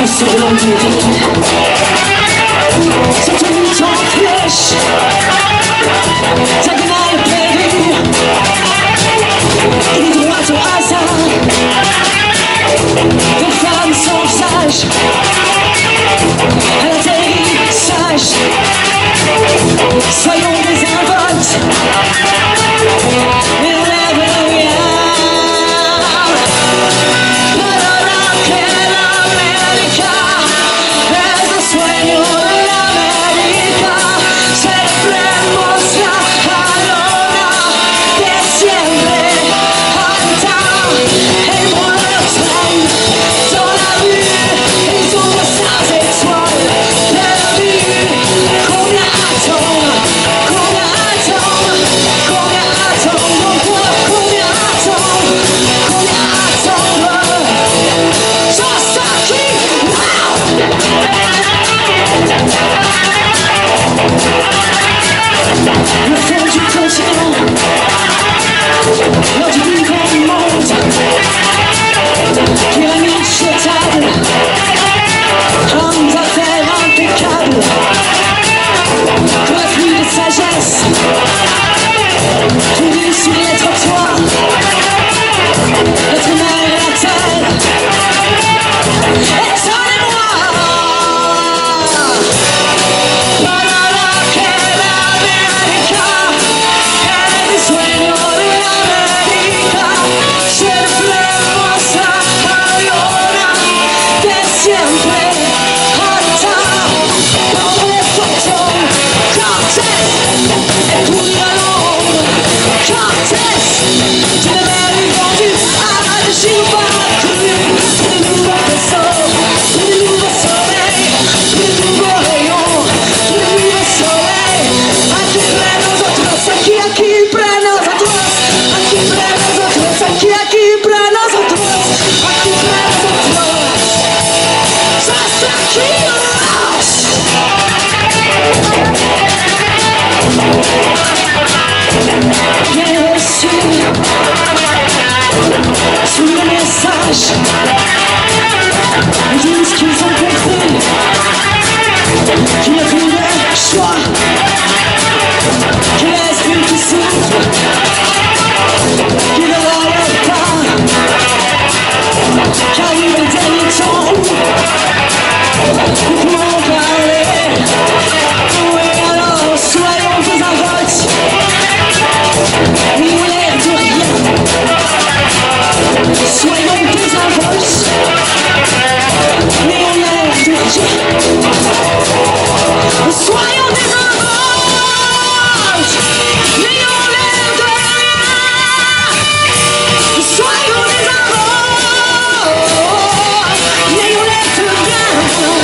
sur l'envie. C'est une temps flèche, diagonale perdue, et des droits au hasard, de femmes sans visage, à l'atterrissage. Soyons des involtes, mais on lève le rien. Ils disent qu'ils ont compris qu'il n'y a plus de choix, qu'il reste plus qui souffre, qu'il ne relève pas, qu'arrive le dernier temps où nous pouvons parler. Oui, alors soyons des involtes, mais on l'air de rien. Soyons des involtes, mais on l'air de rien. Soyons des involtes, mais on l'air de rien. Soyons des involtes, mais on l'air de rien.